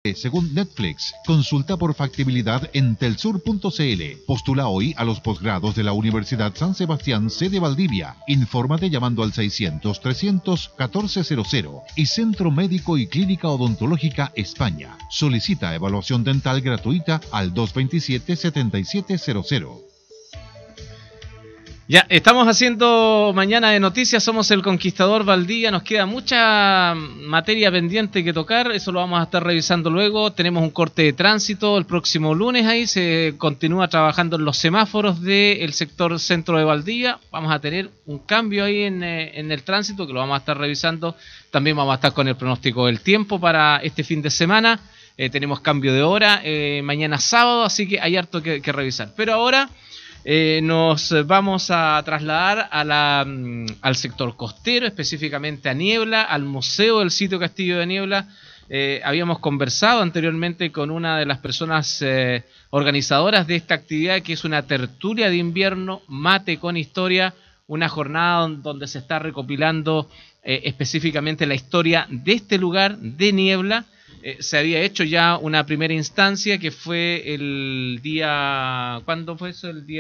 Según Netflix, consulta por factibilidad en telsur.cl. Postula hoy a los posgrados de la Universidad San Sebastián sede Valdivia. Infórmate llamando al 600-300-1400 y Centro Médico y Clínica Odontológica España. Solicita evaluación dental gratuita al 227-7700. Ya, estamos haciendo Mañana de Noticias, somos el Conquistador Valdivia, nos queda mucha materia pendiente que tocar, eso lo vamos a estar revisando luego. Tenemos un corte de tránsito el próximo lunes, ahí se continúa trabajando en los semáforos del sector centro de Valdivia. Vamos a tener un cambio ahí en el tránsito que lo vamos a estar revisando. También vamos a estar con el pronóstico del tiempo para este fin de semana. Tenemos cambio de hora mañana sábado, así que hay harto que revisar. Pero ahora nos vamos a trasladar al sector costero, específicamente a Niebla, al Museo del Sitio Castillo de Niebla. Habíamos conversado anteriormente con una de las personas organizadoras de esta actividad, que es una tertulia de invierno, mate con historia, una jornada donde se está recopilando específicamente la historia de este lugar, de Niebla. Se había hecho ya una primera instancia que fue el día... ¿Cuándo fue eso? El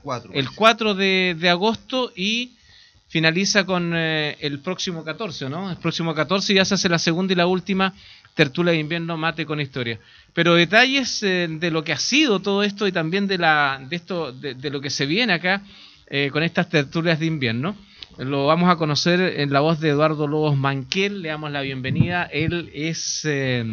4 de agosto, y finaliza con el próximo 14, ¿no? El próximo 14 ya se hace la segunda y la última tertulia de invierno mate con historia. Pero detalles de lo que ha sido todo esto y también de lo que se viene acá con estas tertulias de invierno, lo vamos a conocer en la voz de Eduardo Lobos Manquel. Le damos la bienvenida. Él es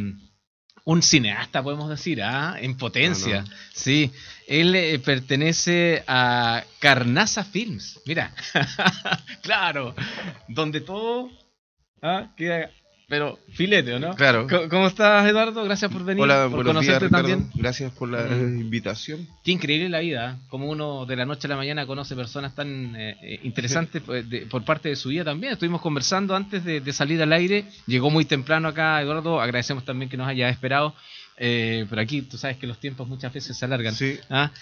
un cineasta, podemos decir, en potencia. No. Sí, él pertenece a Carnaza Films. Mira, claro, donde todo queda, pero filete, ¿no? Claro. ¿Cómo estás, Eduardo? Gracias por venir. Hola, por buenos días, Ricardo. También. Gracias por la invitación. Qué increíble la vida, como uno de la noche a la mañana conoce personas tan interesantes por parte de su vida también. Estuvimos conversando antes de salir al aire, llegó muy temprano acá, Eduardo, agradecemos también que nos haya esperado. Pero aquí tú sabes que los tiempos muchas veces se alargan. Sí.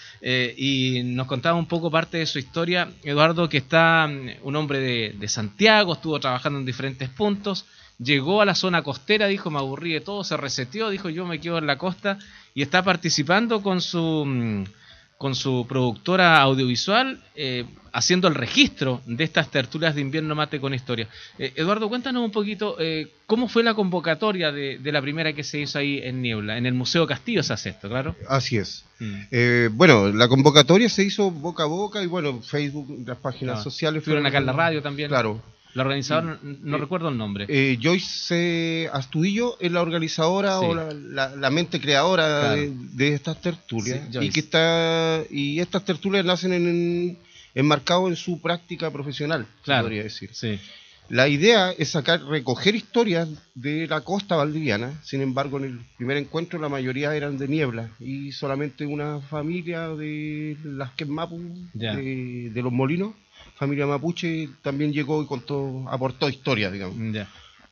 Y nos contaba un poco parte de su historia, Eduardo, que está un hombre de Santiago, estuvo trabajando en diferentes puntos. Llegó a la zona costera, dijo, me aburrí de todo, se reseteó, dijo, yo me quedo en la costa, y está participando con su productora audiovisual, haciendo el registro de estas tertulias de invierno mate con historia. Eduardo, cuéntanos un poquito, ¿cómo fue la convocatoria de la primera que se hizo ahí en Niebla? En el Museo Castillo se hace esto, claro. Así es. Bueno, la convocatoria se hizo boca a boca, y bueno, Facebook, las páginas sociales. Estuvieron acá en la radio también. Claro. La organizadora, no recuerdo el nombre. Joyce Astudillo es la organizadora, sí, o la mente creadora, claro, de estas tertulias. Sí, y estas tertulias nacen enmarcados en su práctica profesional, claro, podría decir. Sí. La idea es recoger historias de la costa valdiviana. Sin embargo, en el primer encuentro la mayoría eran de Niebla, y solamente una familia de las Quemapu, de los Molinos, familia mapuche, también llegó y aportó historias, digamos. Ya.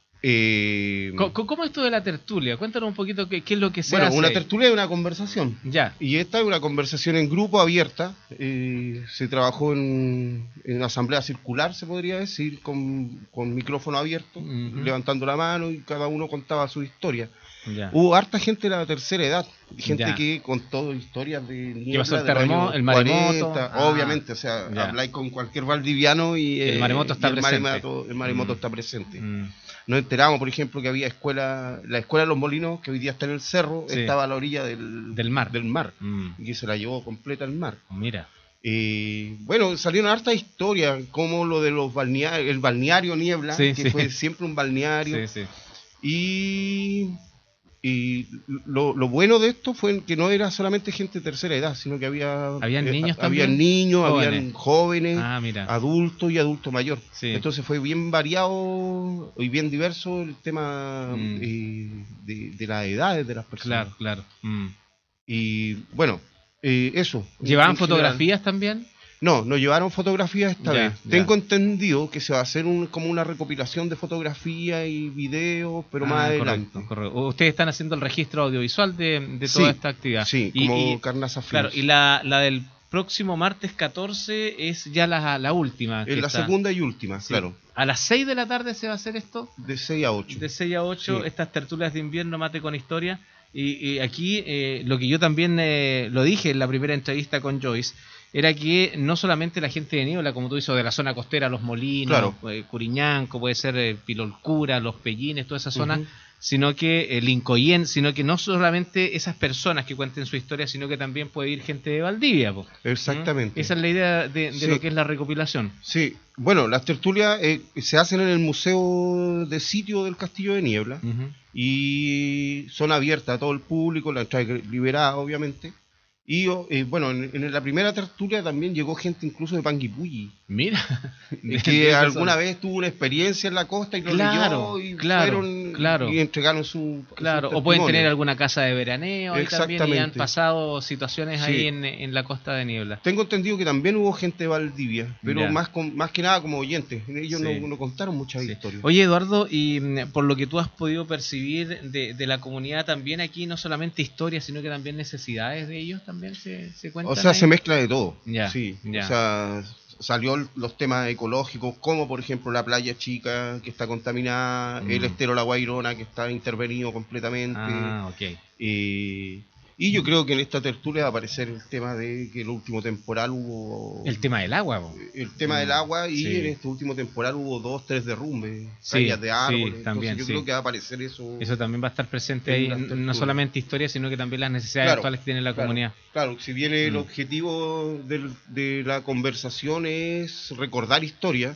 ¿Cómo es esto de la tertulia? Cuéntanos un poquito qué es lo que se hace. Bueno, una tertulia es una conversación. Ya. Y esta es una conversación en grupo abierta. Se trabajó en asamblea circular, se podría decir, con micrófono abierto, levantando la mano, y cada uno contaba su historia. Ya. Hubo harta gente de la tercera edad, gente que contó historias de Niebla. ¿Qué pasó el terremoto, el maremoto? 40, obviamente, o sea, habláis con cualquier valdiviano y el maremoto está presente. El maremoto está presente. Nos enteramos, por ejemplo, que había la escuela de los Molinos, que hoy día está en el cerro, estaba a la orilla del mar. Y que se la llevó completa al mar. Mira. Bueno, salieron hartas historias, como lo de los el balneario Niebla, que fue siempre un balneario. Y lo bueno de esto fue que no era solamente gente de tercera edad, sino que habían niños también. Habían niños, habían jóvenes, adultos y adulto mayor. Sí. Entonces fue bien variado y bien diverso el tema de las edades de las personas. Claro. Y bueno, eso. ¿Llevaban fotografías también? No llevaron fotografías esta vez. Tengo entendido que se va a hacer como una recopilación de fotografías y videos, pero más adelante. Correcto. Ustedes están haciendo el registro audiovisual de toda esta actividad. Sí, como Carnaza Films. Claro, y la del próximo martes 14 es ya la última. Es la segunda y última, claro. ¿A las 6 de la tarde se va a hacer esto? De 6 a 8. De 6 a 8, estas tertulias de invierno mate con historia. Y aquí lo que yo también lo dije en la primera entrevista con Joyce, era que no solamente la gente de Niebla, como tú dices, de la zona costera, Los Molinos, claro, Curiñanco, puede ser Pilolcura, Los Pellines, toda esa zona, sino que Lincoyen, sino que no solamente esas personas que cuenten su historia, sino que también puede ir gente de Valdivia. Exactamente. Esa es la idea de lo que es la recopilación. Sí, bueno, las tertulias se hacen en el Museo de Sitio del Castillo de Niebla y son abiertas a todo el público, la entrada es liberada, obviamente. Y bueno, en la primera tertulia también llegó gente incluso de Panguipulli. Mira. Que alguna vez tuvo una experiencia en la costa y lo leyó y fueron y entregaron su o pueden tener alguna casa de veraneo ahí también y han pasado situaciones ahí en la costa de Niebla. Tengo entendido que también hubo gente de Valdivia, pero más que nada como oyentes. Ellos no contaron muchas historias. Oye, Eduardo, y por lo que tú has podido percibir de la comunidad también aquí, no solamente historias, sino que también necesidades de ellos también se cuentan. O sea, ahí. Se mezcla de todo. O sea, salió los temas ecológicos, como por ejemplo la playa chica que está contaminada, el estero La Guairona que está intervenido completamente. Y yo creo que en esta tertulia va a aparecer el tema de que el último temporal hubo... El tema del agua. El tema del agua y en este último temporal hubo 2, 3 derrumbes, caídas de árboles. También, yo creo que va a aparecer eso. Eso también va a estar presente ahí, no solamente historia, sino que también las necesidades actuales que tiene la comunidad. Claro, si bien el objetivo de la conversación es recordar historia,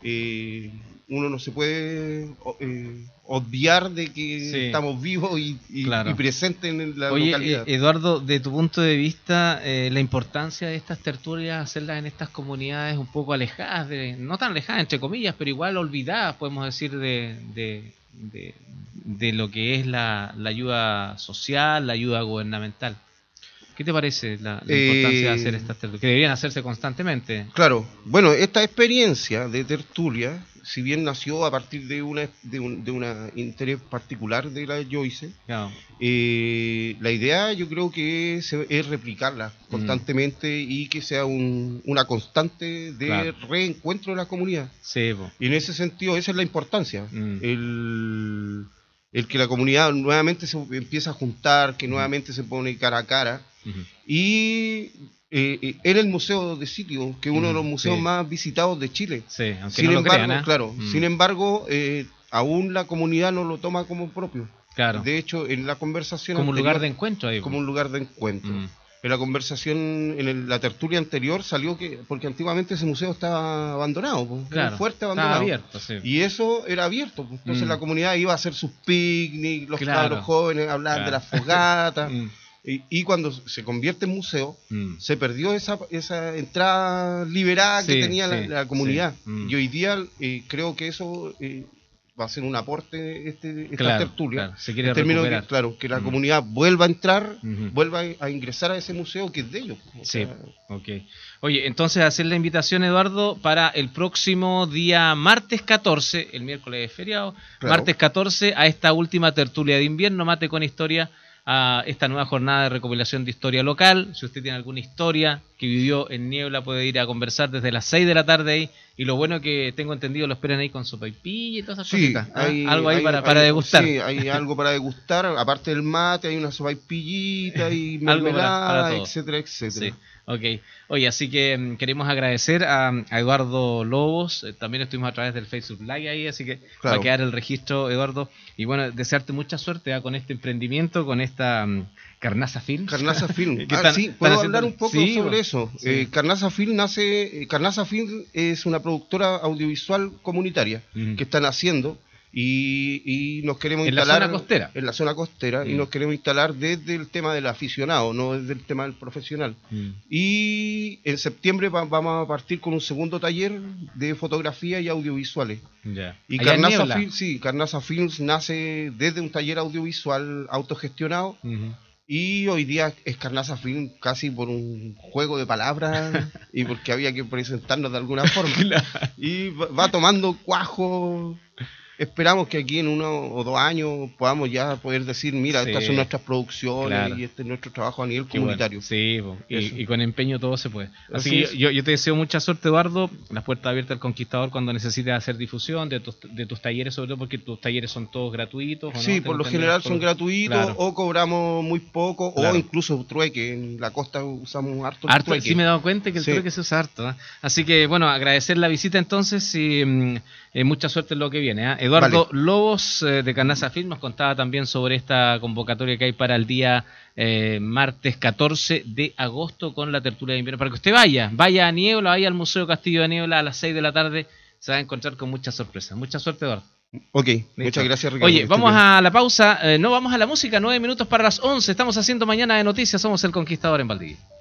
uno no se puede obviar de que estamos vivos y presentes en la localidad. Eduardo, de tu punto de vista, la importancia de estas tertulias, hacerlas en estas comunidades un poco alejadas, no tan alejadas entre comillas, pero igual olvidadas, podemos decir, de lo que es la ayuda social, la ayuda gubernamental. ¿Qué te parece la importancia de hacer estas tertulias? Que deberían hacerse constantemente. Claro, bueno, esta experiencia de tertulia, si bien nació a partir de un interés particular de la Joyce, la idea yo creo que es replicarla constantemente y que sea una constante de reencuentro de la comunidad. Y en ese sentido esa es la importancia, el que la comunidad nuevamente se empieza a juntar, que nuevamente se pone cara a cara. Y era el Museo de Sitio, que es uno de los museos más visitados de Chile. Aunque sin embargo, sin embargo, aún la comunidad no lo toma como propio. De hecho, en la conversación como un lugar de encuentro ahí. Como un lugar de encuentro. En la conversación, la tertulia anterior salió porque antiguamente ese museo estaba abandonado, fuerte abandonado. Abierto, y eso era abierto, entonces la comunidad iba a hacer sus picnics, los cabros jóvenes hablaban de las fogatas. Y cuando se convierte en museo, se perdió esa entrada liberada que tenía la comunidad. Y hoy día creo que eso va a ser un aporte esta tertulia. Se quiere recuperar. Que la comunidad vuelva a entrar, vuelva a ingresar a ese museo que es de ellos. Oye, entonces hacer la invitación, Eduardo, para el próximo día martes 14, el miércoles es feriado, martes 14, a esta última tertulia de invierno, Mate con Historia, a esta nueva jornada de recopilación de historia local. Si usted tiene alguna historia que vivió en Niebla, puede ir a conversar desde las 6 de la tarde ahí. Y lo bueno que tengo entendido, lo esperan ahí con sopaipilla y todas esas cositas. Algo ahí para degustar. Sí, hay algo para degustar. Aparte del mate, hay una sopaipillita y mermelada, etcétera. Sí. Oye, así que queremos agradecer a Eduardo Lobos. También estuvimos a través del Facebook Live ahí, así que va a quedar el registro, Eduardo. Y bueno, desearte mucha suerte con este emprendimiento, con esta Carnaza Film. Carnaza Film. ¿Puedo hablar un poco sobre eso? Carnaza Film Carnaza Film es una productora audiovisual comunitaria que están haciendo y nos queremos instalar en la zona costera y nos queremos instalar desde el tema del aficionado, no desde el tema del profesional. Y en septiembre vamos a partir con un segundo taller de fotografía y audiovisuales. Y Carnaza Films nace desde un taller audiovisual autogestionado. Y hoy día es Carnaza Film casi por un juego de palabras y porque había que presentarnos de alguna forma. Y va tomando cuajo esperamos que aquí en 1 o 2 años podamos ya poder decir, mira, estas son nuestras producciones y este es nuestro trabajo a nivel comunitario. Bueno. Sí, y con empeño todo se puede. Así que yo te deseo mucha suerte, Eduardo, las puertas abiertas al Conquistador cuando necesites hacer difusión de tus talleres, sobre todo porque tus talleres son todos gratuitos. ¿O sí, por lo general son gratuitos, o cobramos muy poco, o incluso trueque. En la costa usamos harto trueque. Sí, me he dado cuenta que el trueque se usa harto. Así que, bueno, agradecer la visita entonces y mucha suerte en lo que viene. Eduardo Lobos de Carnaza Film nos contaba también sobre esta convocatoria que hay para el día martes 14 de agosto con la tertulia de invierno. Para que usted vaya a Niebla, vaya al Museo Castillo de Niebla a las 6 de la tarde, se va a encontrar con muchas sorpresas. Mucha suerte, Eduardo. Ok, muchas gracias, Ricardo. Oye, vamos a la pausa, no vamos a la música, 9 minutos para las 11. Estamos haciendo Mañana de Noticias, somos El Conquistador en Valdivia.